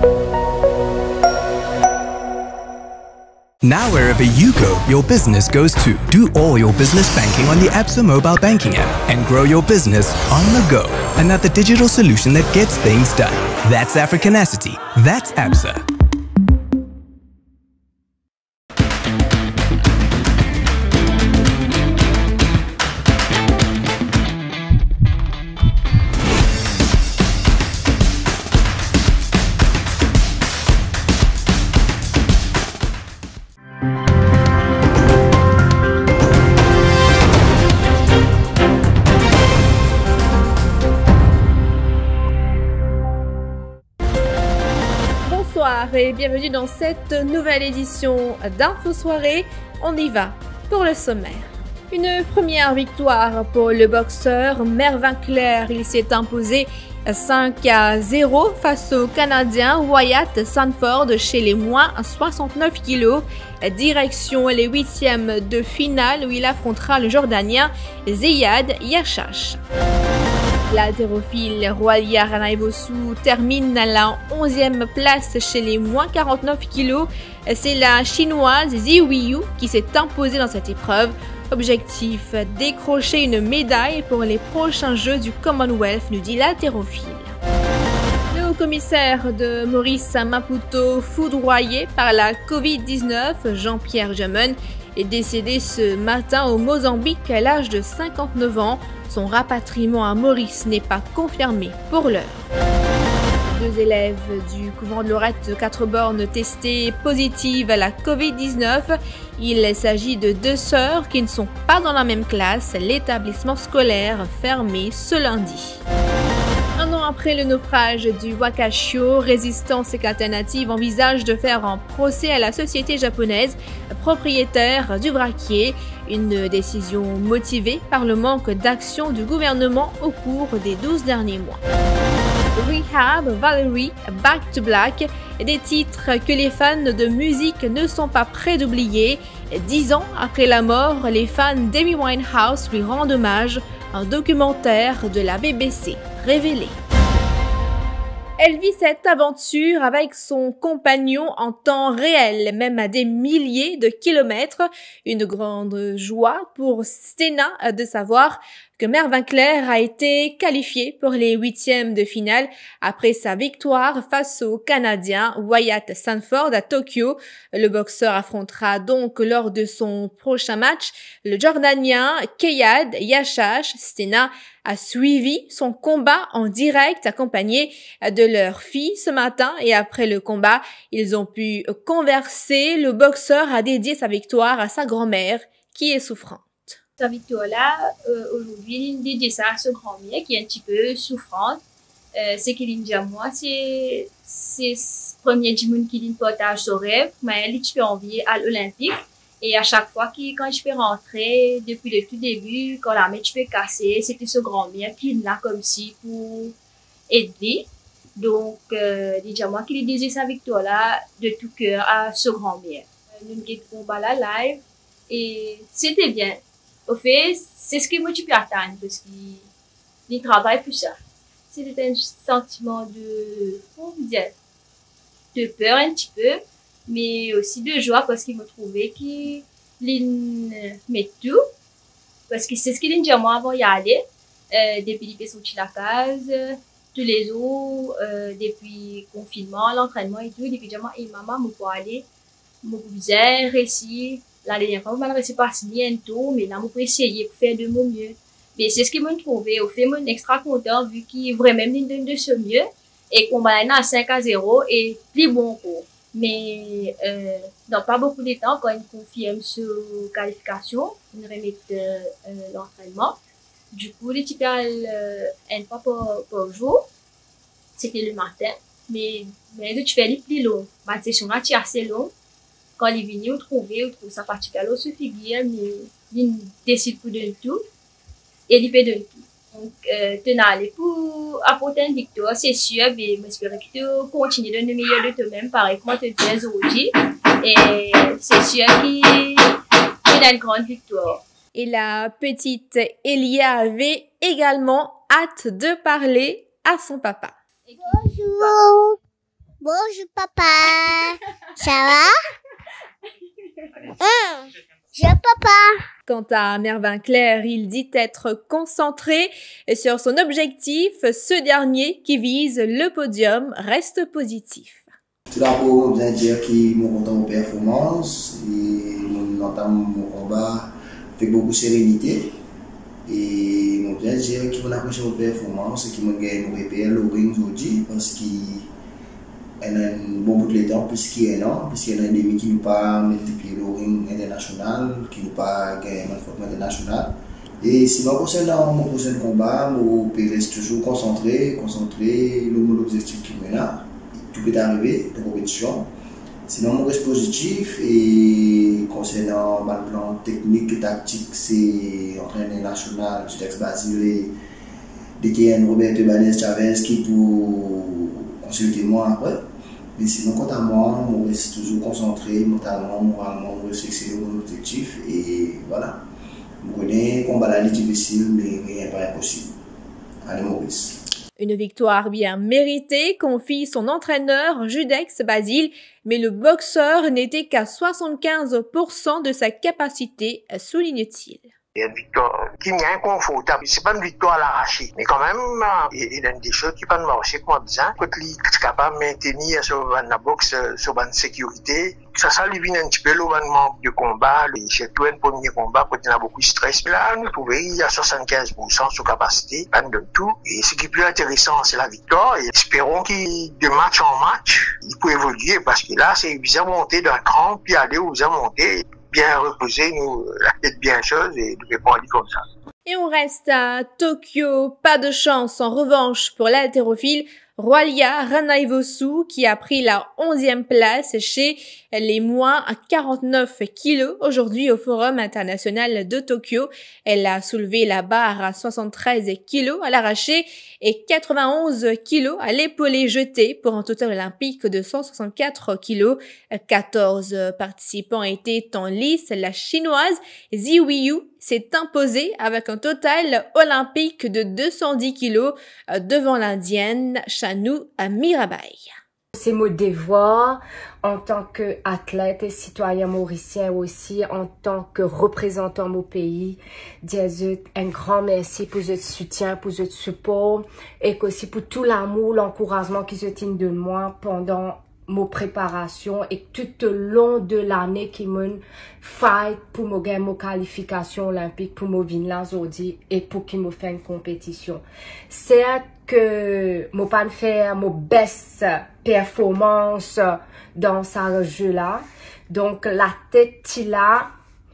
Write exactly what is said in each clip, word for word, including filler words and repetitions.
Now wherever you go, your business goes too. Do all your business banking on the Absa mobile banking app and grow your business on the go. Another digital solution that gets things done. That's Africanacity. That's Absa. Bonsoir et bienvenue dans cette nouvelle édition d'Info Soirée. On y va pour le sommaire. Une première victoire pour le boxeur Mervyn Clair. Il s'est imposé cinq à zéro face au Canadien Wyatt Sanford chez les moins soixante-neuf kilos. Direction les huitièmes de finale où il affrontera le Jordanien Ziyad Yachash. L'haltérophile Roalia Ranaivosu termine à la onzième place chez les moins quarante-neuf kilos. C'est la chinoise Zi Weiyu qui s'est imposée dans cette épreuve. Objectif, décrocher une médaille pour les prochains Jeux du Commonwealth, nous dit l'haltérophile. Le haut-commissaire de Maurice Maputo, foudroyé par la covid dix-neuf, Jean-Pierre Jamin, est décédé ce matin au Mozambique à l'âge de cinquante-neuf ans. Son rapatriement à Maurice n'est pas confirmé pour l'heure. Deux élèves du couvent de Lorette de quatre bornes testés positives à la covid dix-neuf. Il s'agit de deux sœurs qui ne sont pas dans la même classe. L'établissement scolaire fermé ce lundi. Un an après le naufrage du Wakashio, Résistance Alternative envisage de faire un procès à la société japonaise propriétaire du vraquier. Une décision motivée par le manque d'action du gouvernement au cours des douze derniers mois. Rehab, Valerie, Back to Black, des titres que les fans de musique ne sont pas prêts d'oublier. Dix ans après la mort, les fans d'Amy Winehouse lui rendent hommage. Un documentaire de la B B C révélé. Elle vit cette aventure avec son compagnon en temps réel, même à des milliers de kilomètres. Une grande joie pour Stena de savoir que Mervyn Clair a été qualifié pour les huitièmes de finale après sa victoire face au Canadien Wyatt Sanford à Tokyo. Le boxeur affrontera donc lors de son prochain match le Jordanien Ziyad Yachash. Stena a suivi son combat en direct accompagné de leur fille ce matin et après le combat, ils ont pu converser. Le boxeur a dédié sa victoire à sa grand-mère qui est souffrante. Sa victoire-là, euh, aujourd'hui, il dédie ça à ce grand-mère qui est un petit peu souffrante. Euh, c'est qu'il dit à moi, c'est c'est le premier dimanche qu'il partage son rêve, mais elle a envie à l'Olympique. Et à chaque fois, qu'il, quand je peux rentrer, depuis le tout début, quand la main tu peux casser, c'était ce grand-mère qui est là comme si pour aider. Donc, euh, il dit à moi qu'il désire sa victoire-là de tout cœur à ce grand-mère. Nous avons fait combat là live et c'était bien. Au fait, c'est ce que moi tu peux attendre parce qu'il travaille pour ça. C'était un sentiment de, comment dire, de peur un petit peu, mais aussi de joie parce qu'il m'a trouvé qu'il met tout. Parce que c'est ce qu'il dit à moi avant d'y aller. Euh, depuis qu'il est sorti de la case, tous les jours, euh, depuis le confinement, l'entraînement et tout, depuis que j'ai dit, maman, je peux aller, je peux réussir. La dernière fois, je ne sais pas si tout, mais là, je peux essayer pour faire de mon mieux. Mais c'est ce qu'il m'a trouvé. Au fait, je suis extra content vu qu'il vraiment me donne de ce mieux. Et qu'on va à cinq à zéro et plus bon coup. Mais euh, dans pas beaucoup de temps, quand il confirme sur qualification, il remet euh, euh, l'entraînement. Du coup, les types euh, une fois par, par jour, c'était le matin. Mais, mais tu fais les plus long. Ma session là, c'est assez long. Quand il est venu, on trouvait, on trouve ça particulièrement se figure, mais il décide pour de tout. Et il peut de tout. Donc, euh, tu n'as allé pour apporter une victoire, c'est sûr, mais j'espère que tu continues de donner le meilleur de toi-même, pareil comme tu dis aujourd'hui. Et c'est sûr qu'il a une grande victoire. Et la petite Elia avait également hâte de parler à son papa. Bonjour. Bonjour. Bonjour papa. Ça va? Hum, je papa. Quant à Mervyn Claire, il dit être concentré sur son objectif. Ce dernier, qui vise le podium, reste positif. Tout d'abord, on vient dire qu'ils m'ont content aux performances et on entame mon combat avec beaucoup de sérénité. Et on vient dire qu'ils vont approcher aux performances et qu'ils vont gagner nos repères au ring aujourd'hui parce qu'il y a un bon bout de temps, puisqu'il y a un an, puisqu'il y a un demi qui nous pas mettre pied au ring international, qui nous pas gagner un format international. Et sinon, concernant mon prochain combat, je reste toujours concentré, concentré, le mon objectif qui me là. Tout peut arriver de compétition. Sinon, mon reste positif et concernant le plan technique et tactique, c'est entraîneur national, Judex Basile et D K N Roberto Ibanez Chavez qui pour consulter moi après. Mais sinon, quant à moi, je reste toujours concentré mentalement, moralement, je reste fixé mon objectif et voilà. Je connais le combat là, difficile, mais rien n'est pas impossible. Allez, Maurice. Une victoire bien méritée, confie son entraîneur Judex Basile, mais le boxeur n'était qu'à soixante-quinze pour cent de sa capacité, souligne-t-il. Il y a une victoire qui m'est inconfortable. C'est pas une victoire à l'arraché. Mais quand même, il y a des choses qui peuvent marcher comme bien. Quand il est capable de maintenir sur la boxe, sur la sécurité, ça, ça lui vient un petit peu le manque de combat. C'est tout un premier combat quand il a beaucoup de stress. Là, nous trouvons qu'il y a soixante-quinze pour cent sur capacité, pas de tout. Et ce qui est plus intéressant, c'est la victoire. Et espérons qu'il, de match en match, il peut évoluer parce que là, c'est bien monter d'un cran, puis aller où bien monter. Bien reposer, nous, la tête bien chose et nous répondre comme ça. Et on reste à Tokyo. Pas de chance en revanche pour l'haltérophile Roalia Ranaivosu qui a pris la onzième place chez les moins quarante-neuf kilos aujourd'hui au Forum international de Tokyo. Elle a soulevé la barre à soixante-treize kilos à l'arraché et quatre-vingt-onze kilos à l'épaulé jeté pour un total olympique de cent soixante-quatre kilos. quatorze participants étaient en lice. La chinoise Ziwiyu s'est imposée avec un total olympique de deux cent dix kilos devant l'indienne Chanu Mirabai. C'est mon devoir en tant qu'athlète et citoyen mauricien aussi, en tant que représentant mon pays, dire un grand merci pour votre soutien, pour votre support et aussi pour tout l'amour, l'encouragement qui se tient de moi pendant mon préparation et tout au long de l'année qui me fight pour me gagner mon qualification olympique pour me venir là aujourd'hui et pour qu'il me fasse une compétition. C'est que je pas faire mon best performance dans ce jeu là. Donc la tête là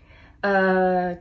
euh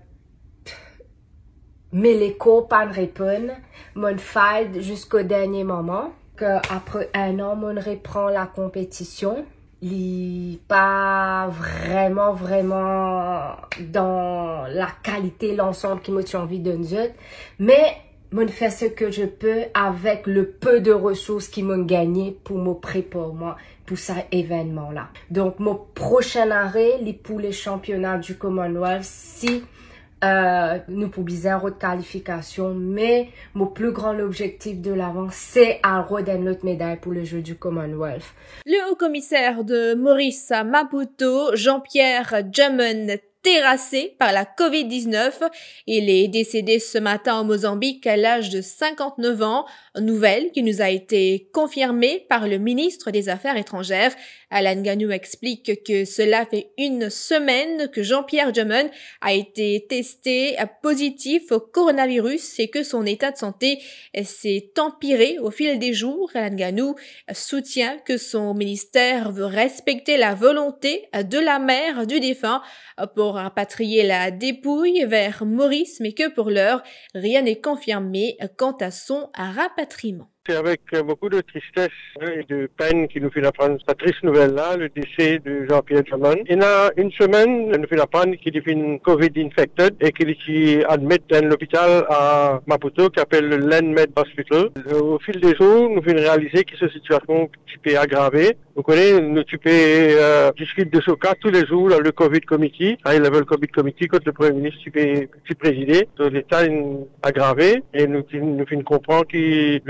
mais l'écho pas répondre, mon fight jusqu'au dernier moment. Après un an, on reprend la compétition. Il n'est pas vraiment, vraiment dans la qualité, l'ensemble qui m'a envie de nous autres. Mais je fais ce que je peux avec le peu de ressources qui m'ont gagné pour me préparer moi pour cet événement-là. Donc, mon prochain arrêt, c'est pour les championnats du Commonwealth. Si Euh, nous publions un de qualification, mais mon plus grand objectif de l'avant, c'est à redonner notre médaille pour le jeu du Commonwealth. Le haut-commissaire de Maurice à Maputo, Jean-Pierre Drummond, terrassé par la covid dix-neuf. Il est décédé ce matin au Mozambique à l'âge de cinquante-neuf ans, nouvelle qui nous a été confirmée par le ministre des Affaires étrangères. Alan Ganou explique que cela fait une semaine que Jean-Pierre Drummond a été testé positif au coronavirus et que son état de santé s'est empiré au fil des jours. Alan Ganou soutient que son ministère veut respecter la volonté de la mère du défunt pour rapatrier la dépouille vers Maurice, mais que pour l'heure, rien n'est confirmé quant à son rapatriement. C'est avec beaucoup de tristesse et de peine qu'il nous fait apprendre cette triste nouvelle-là, le décès de Jean-Pierre Drummond. Il y a une semaine, il nous fait apprendre qu'il est une COVID infected et qu'il est admis dans l'hôpital à Maputo qui s'appelle le Landmed Hospital. Au fil des jours, nous faisons réaliser que cette situation est aggravée. Vous connaissez, nous euh, discutons de ce cas tous les jours dans le COVID Committee, high level COVID Committee, quand le Premier ministre tu présidé. L'état est aggravé et nous nous faisons comprendre que le niveau de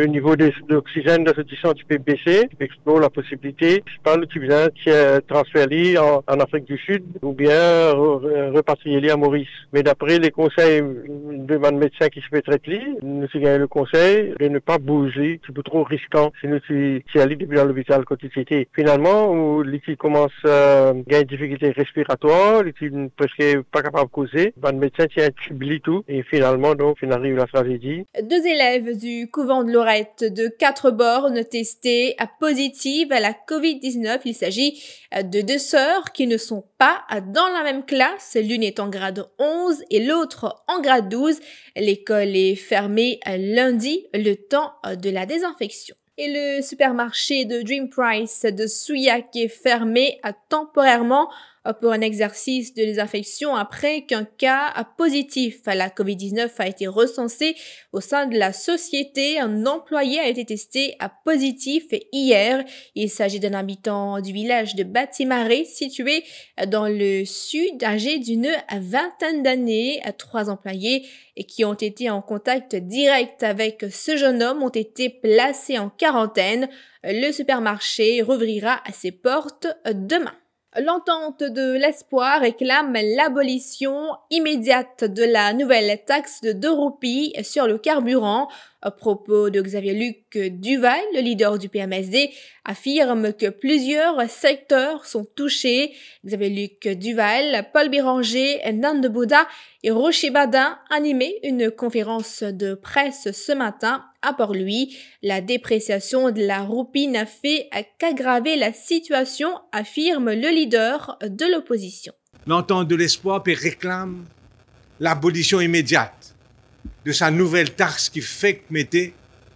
d'oxygène dans ce tissu un petit peu baissé, explore la possibilité, je parle tu viens transférer en, en Afrique du Sud ou bien re, repatrier à Maurice. Mais d'après les conseils de mon médecin qui se fait traiter, nous avons le conseil de ne pas bouger, c'est trop risquant. Si nous si, si allé depuis l'hôpital quand il était. Finalement, où il commence à gagner des difficultés respiratoires, il est presque pas capable de causer. Mon médecin tient un tube tout et finalement donc il arrive la tragédie. Deux élèves du couvent de Lorette de Quatre-Bornes testés à positive à la covid dix-neuf. Il s'agit de deux sœurs qui ne sont pas dans la même classe. L'une est en grade onze et l'autre en grade douze. L'école est fermée lundi, le temps de la désinfection. Et le supermarché de Dream Price de Souillac est fermé temporairement pour un exercice de désinfection après qu'un cas positif à la covid dix-neuf a été recensé au sein de la société. Un employé a été testé à positif hier. Il s'agit d'un habitant du village de Batimaré situé dans le sud, âgé d'une vingtaine d'années. Trois employés qui ont été en contact direct avec ce jeune homme ont été placés en quarantaine. Le supermarché rouvrira ses portes demain. L'entente de l'espoir réclame l'abolition immédiate de la nouvelle taxe de deux roupies sur le carburant. À propos de Xavier-Luc Duval, le leader du P M S D, affirme que plusieurs secteurs sont touchés. Xavier-Luc Duval, Paul Béranger, Nande Bouddha et Rocher Badin animaient une conférence de presse ce matin. À Port-Louis, la dépréciation de la roupie n'a fait qu'aggraver la situation, affirme le leader de l'opposition. L'entente de l'espoir réclame l'abolition immédiate de sa nouvelle taxe qui fait que mettez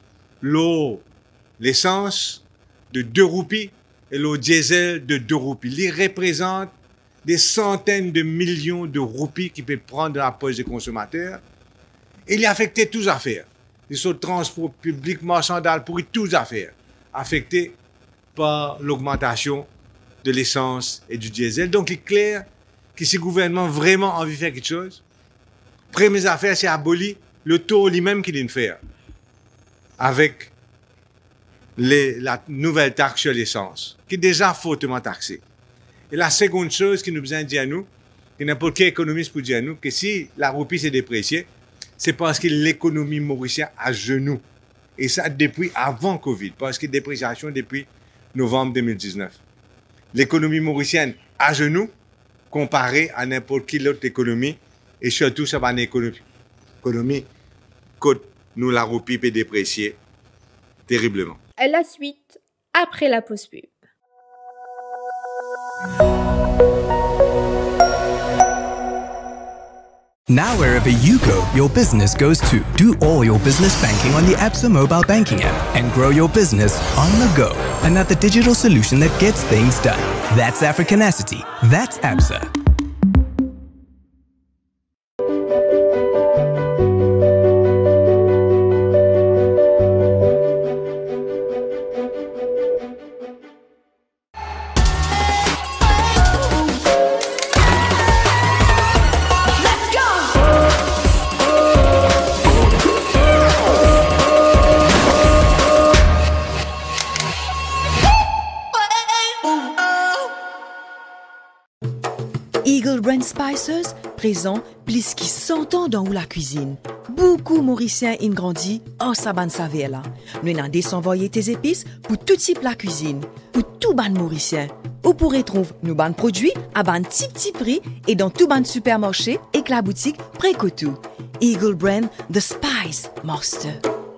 l'eau, l'essence de deux roupies et l'eau diesel de deux roupies. Il représente des centaines de millions de roupies qui peuvent prendre de la poche des consommateurs. Et il a affecté toutes les affaires. Les sauts de transport public, marchandage, pour toutes les affaires, affectées par l'augmentation de l'essence et du diesel. Donc, il est clair que si le gouvernement vraiment envie de faire quelque chose, première affaire, c'est abolir le taux lui-même qu'il vient de faire avec les, la nouvelle taxe sur l'essence, qui est déjà fortement taxée. Et la seconde chose qui nous besoin de dire à nous, que n'importe quel économiste peut dire à nous, que si la roupie s'est dépréciée, c'est parce que l'économie mauricienne à genoux. Et ça depuis avant Covid, parce que dépréciation depuis novembre deux mille dix-neuf. L'économie mauricienne à genoux, comparée à n'importe quelle autre économie, et surtout, ça va en économie. Économie, quand nous la roupie peut déprécier terriblement. La suite, après la pause pub. Now wherever you go, your business goes too. Do all your business banking on the Absa mobile banking app and grow your business on the go. Another digital solution that gets things done. That's Africanacity. That's Absa. Eagle Brand Spices présent plus qui cent ans dans la cuisine. Beaucoup Mauriciens ont grandi en saban savela. Nous avons désenvoyé tes épices pour tout type la cuisine, pour tout ban Mauricien. Vous pourrez trouver nos ban produits à ban petit petit prix et dans tout ban supermarché et que la boutique Précotou. Eagle Brand The Spice Master.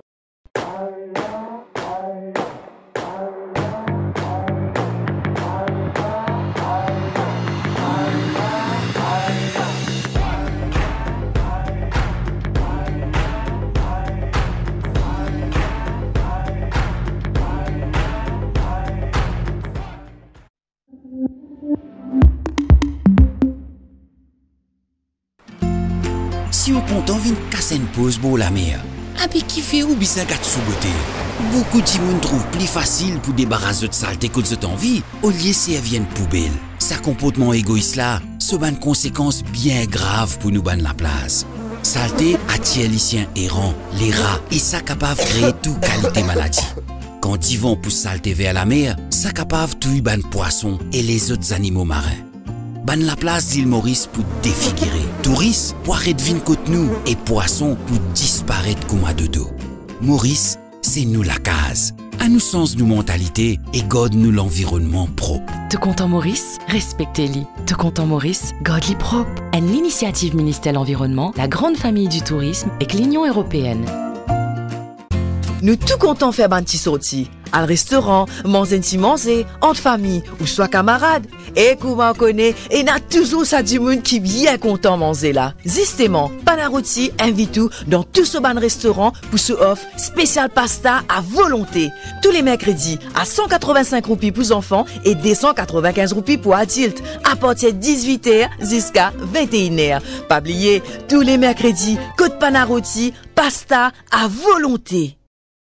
Si on compte envie de casser une pause pour la mer, avec qui fait ou bien gâte sous beauté. Beaucoup de gens trouvent plus facile pour débarrasser de saleté que de envie au lieu de servir une poubelle. Sa comportement égoïste là, ce ban conséquences bien graves pour nous ban la place. Saleté attire les chiens errants, les rats, et ça capable créer toute qualité maladie. Quand ils vont pour saleté vers la mer, ça capable tuer ban poissons et les autres animaux marins. Ban la place d'île Maurice pour défigurer. Touristes pour arrêter de côte nous et poissons pour disparaître comme à dodo. Maurice, c'est nous la case. À nous sens nous mentalité et garde nous l'environnement propre. Te content Maurice, respectez-les. Te content Maurice, garde-les propre. Une l'initiative ministère de l'Environnement, la grande famille du tourisme et l'Union européenne. Nous tout contents faire un petit sorti. À le restaurant, manger un petit manger, entre famille ou soit camarades. Et comment on connaît, et n'a toujours ça du monde qui bien content manger là. Justement, Panarotti invite tout dans tout ce bon restaurant pour ce offre spécial pasta à volonté. Tous les mercredis à cent quatre-vingt-cinq roupies pour enfants et deux cent quatre-vingt-quinze roupies pour adultes. À partir de dix-huit heures jusqu'à vingt et une heures. Pas oublier, tous les mercredis, côte Panarotti, pasta à volonté.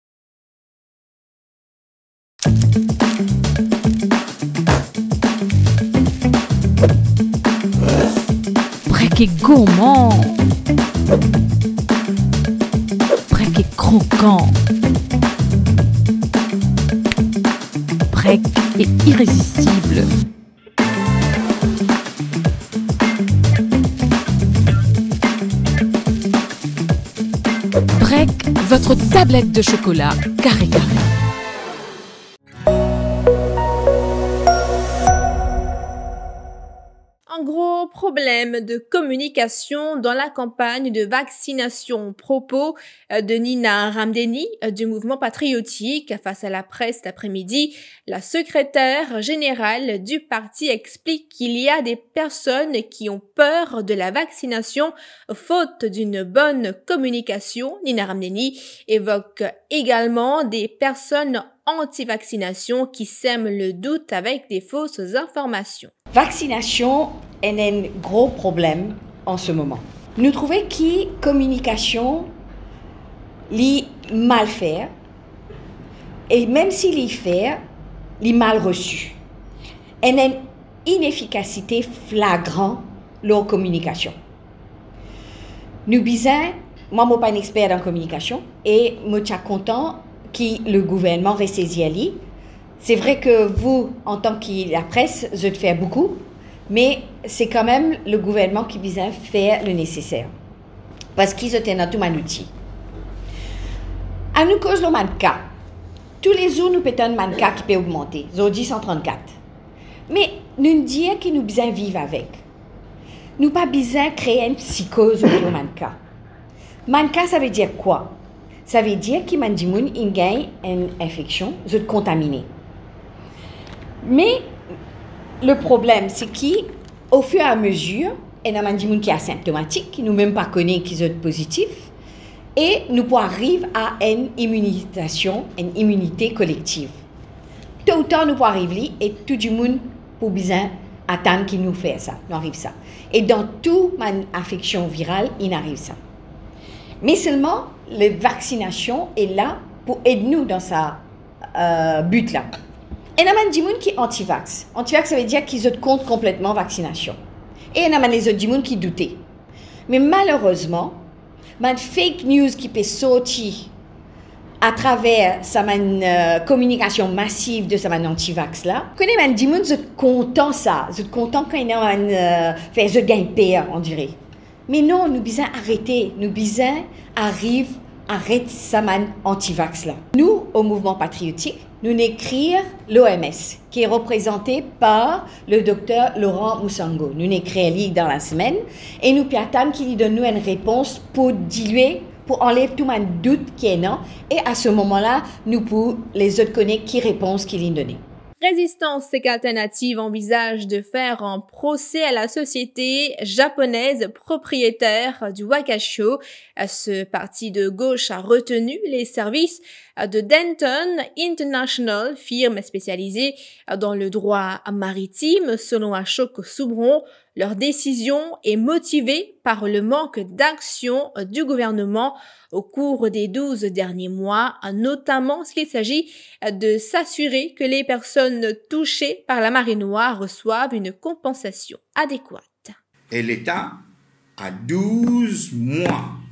Break gourmand, break croquant, break est irrésistible. Break, votre tablette de chocolat carré carré. Un gros problème de communication dans la campagne de vaccination. Propos de Nina Ramdeni du mouvement patriotique face à la presse cet après-midi. La secrétaire générale du parti explique qu'il y a des personnes qui ont peur de la vaccination faute d'une bonne communication. Nina Ramdeni évoque également des personnes anti-vaccination qui sèment le doute avec des fausses informations. Vaccination est un gros problème en ce moment. Nous trouvons que la communication est mal faite et même s'il est fait, il est mal reçu. Il y a une inefficacité flagrante de la communication. Nous besoin, moi je ne suis pas un expert en communication et je suis content que le gouvernement reste saisi. C'est vrai que vous, en tant que la presse, je te fais beaucoup, mais c'est quand même le gouvernement qui vient faire le nécessaire. Parce qu'ils ont un tout un outil. À nous cause le manca. Tous les jours, nous pétons un manca qui peut augmenter. Aujourd'hui, cent trente-quatre. Mais nous disons que nous besoin vivre avec. Nous pas besoin créer une psychose autour du manca. Manca, ça veut dire quoi? Ça veut dire que man dimoun il gagne une infection, je te contaminé. Mais le problème, c'est qu'au fur et à mesure, il y a man dimoun qui est asymptomatique, qui nous même pas connaît qu'ils sont positifs, et nous pouvons arriver à une immunisation, une immunité collective. Tôt ou tard, nous pouvons arriver et tout le monde pour bien attendre qu'il nous fait ça, nous arrive ça. Et dans toute infection virale, il arrive ça. Mais seulement, la vaccination est là pour aider nous dans ce euh, but-là. Et il y a des gens qui sont anti-vax. Anti-vax, ça veut dire qu'ils ont contre complètement la vaccination. Et il y a des gens qui doutent. Mais malheureusement, les fake news qui peuvent sortir à travers sa euh, communication massive de sa anti-vax là, vous connaissez, des gens qui sont contents de ça. Ils sont contents quand ils ont fait ce gain-père, on dirait. Mais non, nous devons arrêter. Nous devons arriver à arrêter sa man anti-vax là. Nous, au mouvement patriotique, nous n'écrire l'O M S, qui est représenté par le docteur Laurent Moussango. Nous n'écrivons dans la semaine et nous attendons qu'il donne nous une réponse pour diluer, pour enlever tout le doute qui est là. Et à ce moment-là, nous pour les autres connaître qui réponse qu'il a donné. Résistance Sec Alternative envisage de faire un procès à la société japonaise propriétaire du Wakasho. Ce parti de gauche a retenu les services de Denton International, firme spécialisée dans le droit maritime. Selon Ashok Soubron, leur décision est motivée par le manque d'action du gouvernement au cours des douze derniers mois, notamment ce qu'il s'agit de s'assurer que les personnes touchées par la marée noire reçoivent une compensation adéquate. Et l'État a douze mois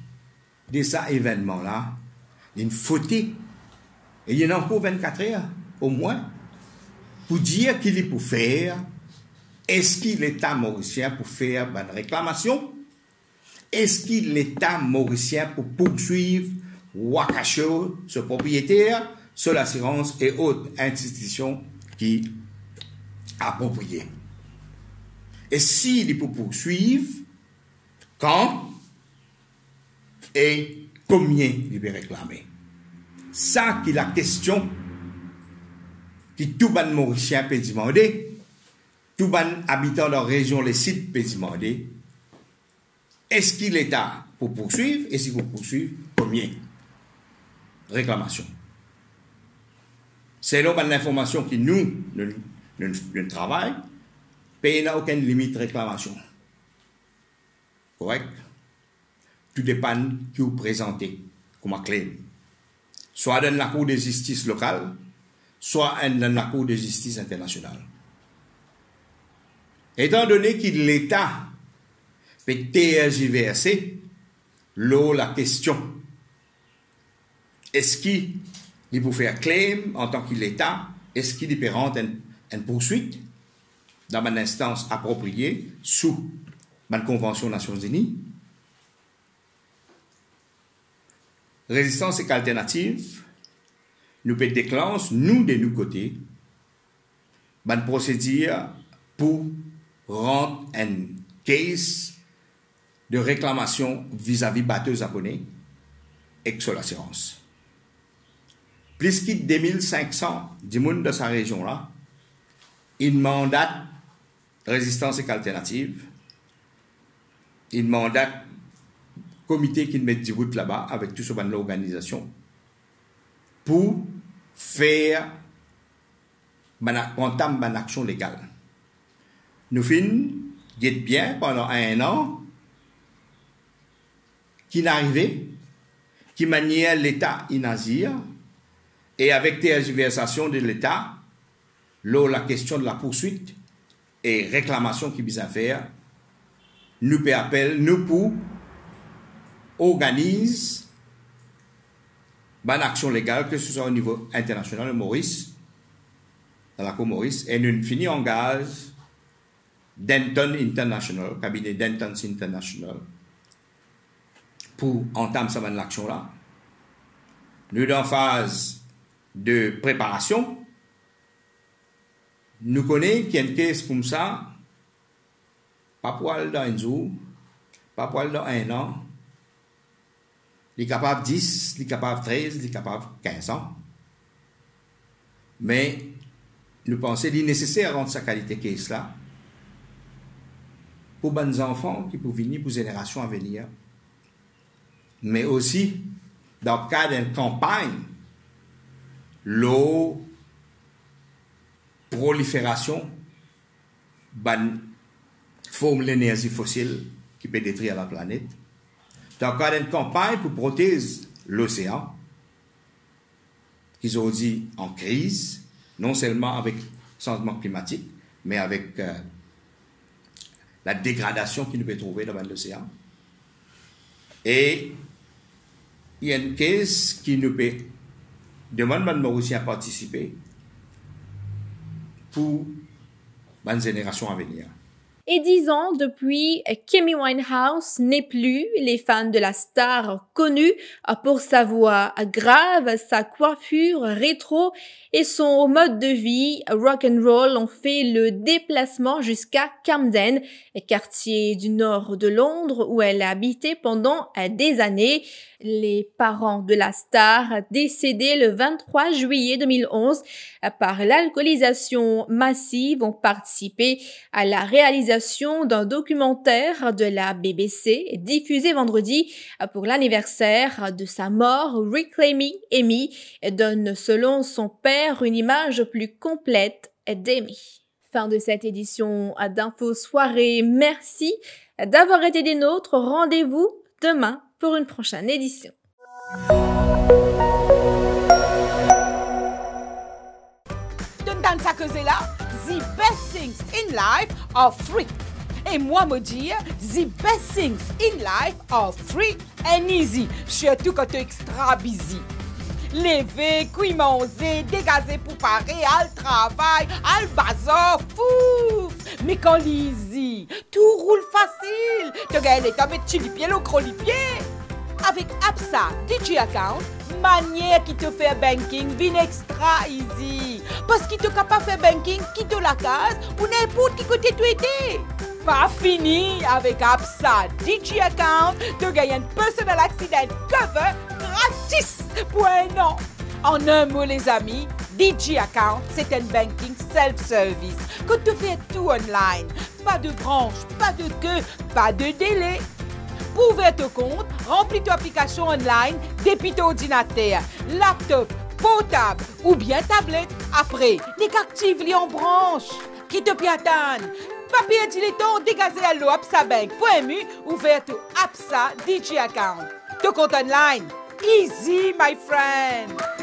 de ça événement-là, une faute. Et il y en a encore vingt-quatre heures, au moins, pour dire qu'il est pour faire, est-ce qu'il est l'État mauricien pour faire une réclamation? Est-ce qu'il est l'État mauricien pour poursuivre Wakacho, ce propriétaire, sur l'assurance et autres institutions qui appropriées? Et s'il est pour poursuivre, quand et combien il peut réclamer? Ça qui est la question que tout ban mauricien peut demander, tout ban habitant de la région, les sites peut demander. Est-ce qu'il est là pour poursuivre? Et si vous poursuivez, combien? Réclamation. Selon l'information que nous, nous, nous, nous travaillons, il n'y a aucune limite de réclamation. Correct? Tout dépend de qui vous présentez comme claim. Soit dans la Cour de justice locale, soit dans la Cour de justice internationale. Étant donné que l'État peut tergiverser, là, la question, est-ce qu'il peut faire claim en tant que l'État, est-ce qu'il peut rendre une, une poursuite dans une instance appropriée sous la Convention des Nations Unies? Résistance et alternative, nous peut déclencher, nous, de nos côtés, une procédure pour rendre un case de réclamation vis-à-vis bateaux abonnés et sur l'assurance. Plus que deux mille cinq cents du monde de sa région-là, il mandate résistance et alternative, il mandate comité qui met du route là-bas avec tout ce ban l'organisation pour faire entame une action légale. Nous finissons bien pendant un an qui n'arrivait, qui maniait l'État inazir et avec tergiversation de l'État, là la question de la poursuite et réclamation qui vise à faire, nous peut appeler, nous pour organise une action légale, que ce soit au niveau international de Maurice, dans la Cour Maurice, et nous finissons en gaz Denton International, cabinet Denton International, pour entamer cette action-là. Nous sommes en phase de préparation. Nous connaissons qu'il y a une caisse comme ça, pas pour aller dans un jour, pas pour aller dans un an. Il est capable de dix, il est capable de treize, il est capable de quinze ans. Mais nous pensons qu'il est nécessaire de rendre sa qualité caisse là pour les enfants qui peuvent venir pour les générations à venir. Mais aussi, dans le cadre d'une campagne, la prolifération d'une forme d'énergie fossile qui peut détruire la planète. Dans le cadre d'une campagne pour protéger l'océan, qu'ils ont dit en crise, non seulement avec le changement climatique, mais avec euh, la dégradation qu'il nous peut trouver dans l'océan. Et il y a une caisse qui nous peut demander à Mauricien à participer pour les générations à venir. Et dix ans depuis, Amy Winehouse n'est plus. Les fans de la star connue pour sa voix grave, sa coiffure rétro et son mode de vie rock and roll ont fait le déplacement jusqu'à Camden, quartier du nord de Londres où elle a habité pendant des années. Les parents de la star, décédés le vingt-trois juillet deux mille onze par l'alcoolisation massive, ont participé à la réalisation d'un documentaire de la B B C diffusé vendredi pour l'anniversaire de sa mort. Reclaiming Amy donne selon son père une image plus complète d'Amy. Fin de cette édition d'Info Soirée. Merci d'avoir été des nôtres. Rendez-vous demain pour une prochaine édition. Dans sa cause là, the best things in life are free. Et moi me dire, the best things in life are free. And easy, surtout quand tu es extra busy. Lever, cuire, manger, dégazer pour parer, al travail, al bazar, fou. Mais quand easy, tout roule facile. Tu gagnes les tables de pied, le gros pied. Avec Absa D J Account, manière qui te fait banking vient extra easy. Parce qu'il te capable de faire banking qui te la case ou n'importe qui côté tu étais. Pas fini avec Absa D J Account, tu gagnes un personal accident cover gratis pour un an. En un mot les amis, D J Account c'est un banking self-service que tu fais tout online. Pas de branche, pas de queue, pas de délai. Pour ouvrir ton compte, remplis ton application online depuis ton ordinateur, laptop, portable ou bien tablette. Après, les actives les en branche. Qui te piatane? Papier dilettant dégagé à l'eau absabank.mu ouvert ton Absa D J Account. Ton compte online. Easy, my friend.